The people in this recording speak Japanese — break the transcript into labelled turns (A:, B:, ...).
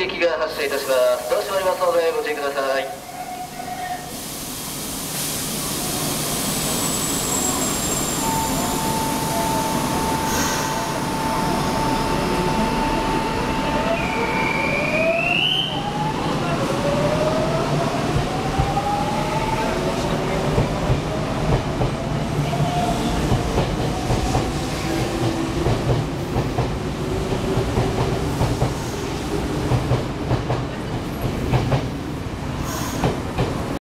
A: 撃が発生いたします。ドア閉まりますのでご注意ください。